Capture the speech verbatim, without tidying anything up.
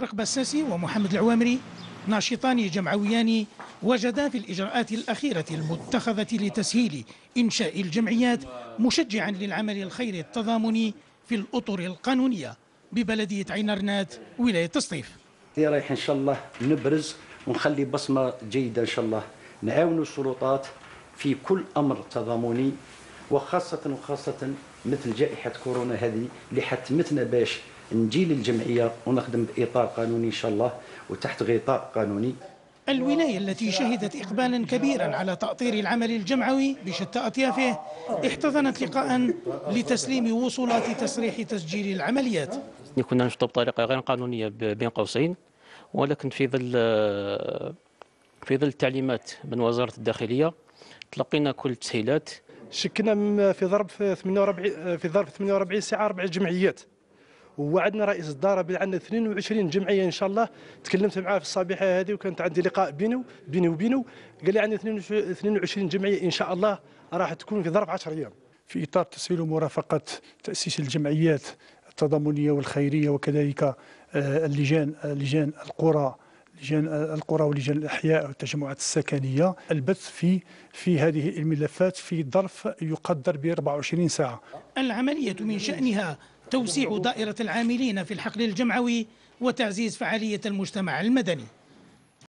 طارق بساسي ومحمد العوامري ناشطان جمعويان وجدا في الإجراءات الأخيرة المتخذة لتسهيل إنشاء الجمعيات، مشجعا للعمل الخيري التضامني في الأطر القانونية ببلدية عين رنات ولاية السطيف. رايح إن شاء الله نبرز ونخلي بصمة جيدة إن شاء الله، نعاون السلطات في كل أمر تضامني، وخاصة وخاصة مثل جائحة كورونا هذه اللي حتمتنا باش نجي للجمعية ونخدم بإطار قانوني إن شاء الله وتحت غطاء قانوني. الولاية التي شهدت إقبالا كبيرا على تأطير العمل الجمعوي بشتى أطيافه احتضنت لقاء لتسليم وصولات تصريح تسجيل العمليات. كنا نشطب بطريقة غير قانونية بين قوسين، ولكن في ظل في ظل التعليمات من وزارة الداخلية تلقينا كل التسهيلات. شكنا في ظرف ثمانية وأربعين في ظرف ثمانية وأربعين ساعة أربع جمعيات، ووعدنا رئيس الدار عندنا اثنين وعشرين جمعيه ان شاء الله. تكلمت معاه في الصبيحه هذه وكانت عندي لقاء بينه بيني وبينه، قال لي عندي اثنين وعشرين جمعيه ان شاء الله راح تكون في ظرف عشرة ايام. في اطار تسهيل ومرافقه تاسيس الجمعيات التضامنيه والخيريه، وكذلك اللجان لجان القرى لجان القرى ولجان الاحياء والتجمعات السكنيه، البث في في هذه الملفات في ظرف يقدر ب أربع وعشرين ساعه. العمليه من شانها توسيع دائرة العاملين في الحقل الجمعوي وتعزيز فعالية المجتمع المدني.